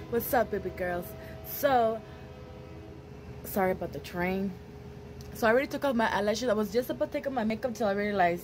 What's up, baby girls? So, sorry about the train. So I already took off my eyelashes. I was just about to take off my makeup till I realized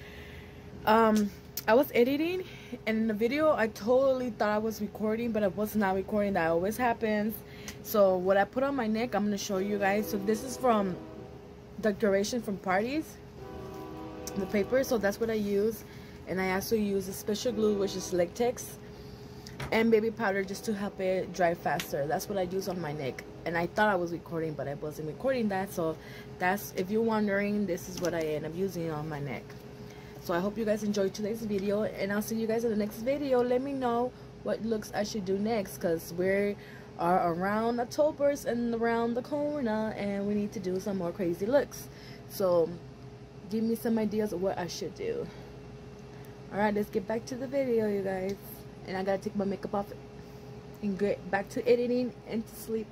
I was editing, and in the video I totally thought I was recording, but I was not recording. That always happens. So what I put on my neck, I'm gonna show you guys. So this is from decoration from parties, the paper. So that's what I use, and I also use a special glue, which is latex, and baby powder just to help it dry faster. That's what I use on my neck, and I thought I was recording, but I wasn't recording that. So that's, if you're wondering, this is what I end up using on my neck. So I hope you guys enjoyed today's video, and I'll see you guys in the next video. Let me know what looks I should do next, because we are around October's and around the corner, and we need to do some more crazy looks. So give me some ideas of what I should do. Alright, let's get back to the video, you guys. And I gotta take my makeup off and get back to editing and to sleep.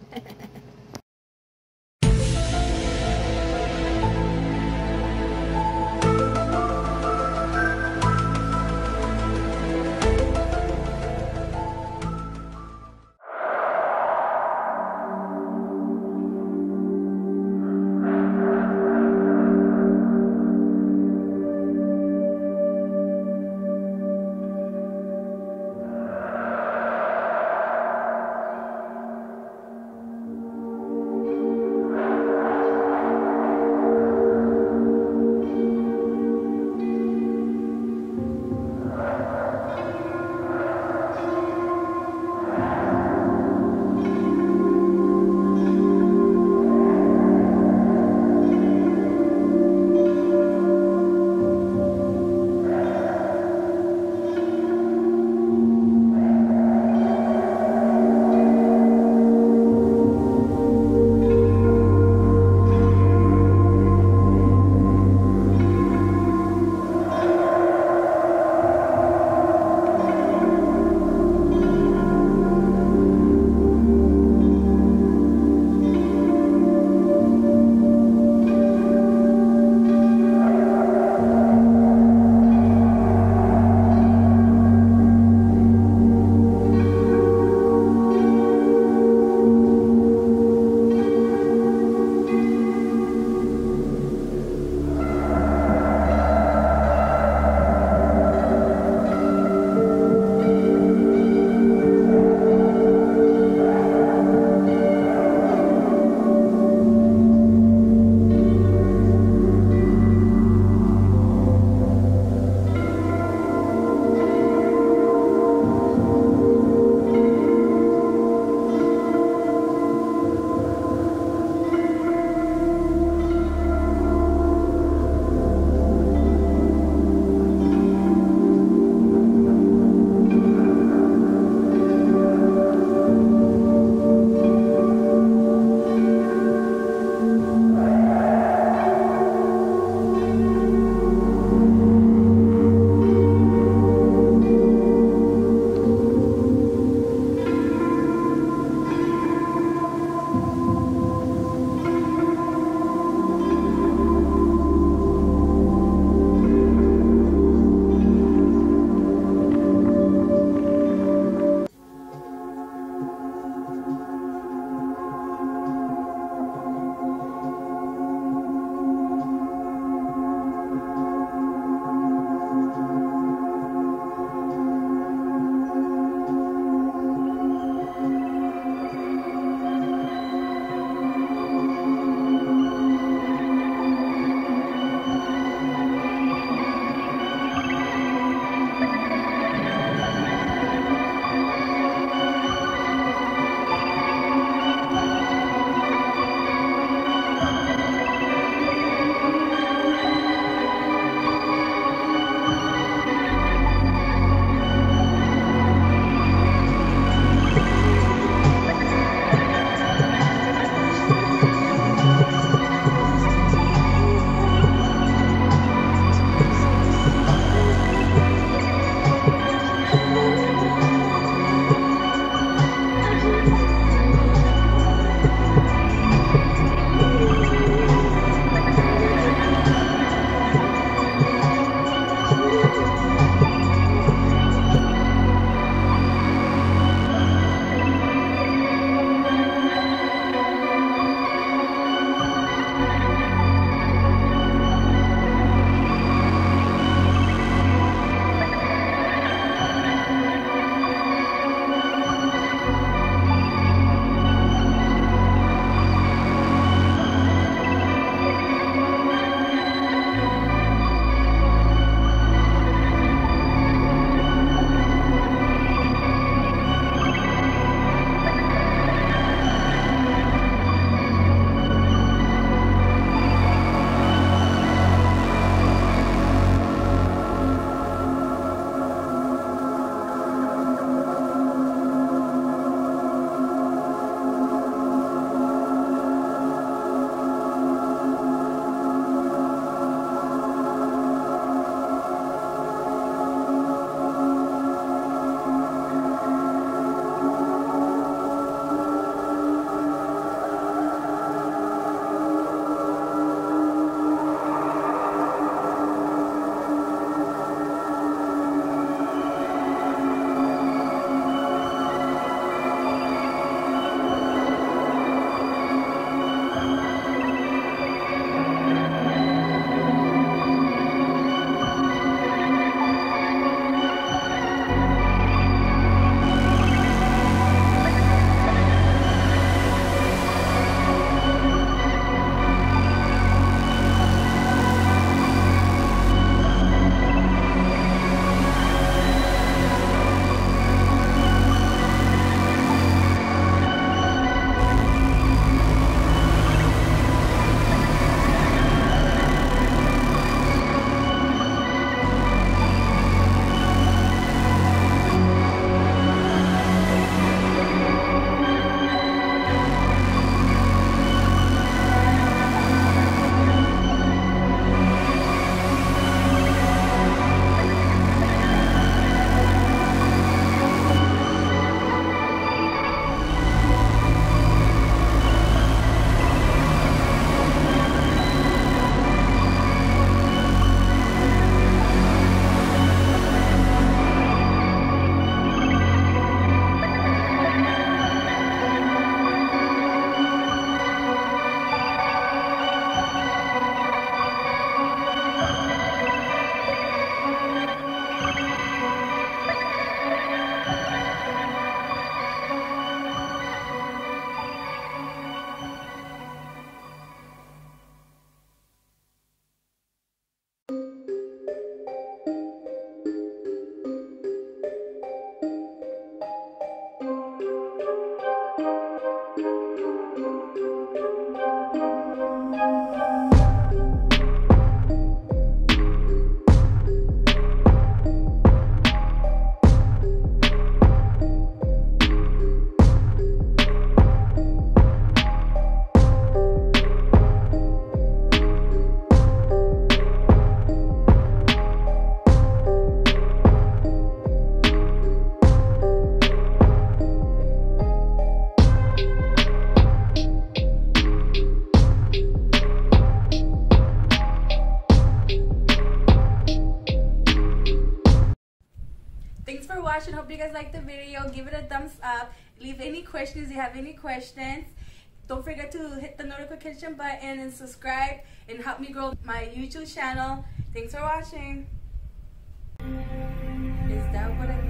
you guys liked the video. Give it a thumbs up. Leave any questions if you have any questions. Don't forget to hit the notification button and subscribe and help me grow my YouTube channel. Thanks for watching. Is that what I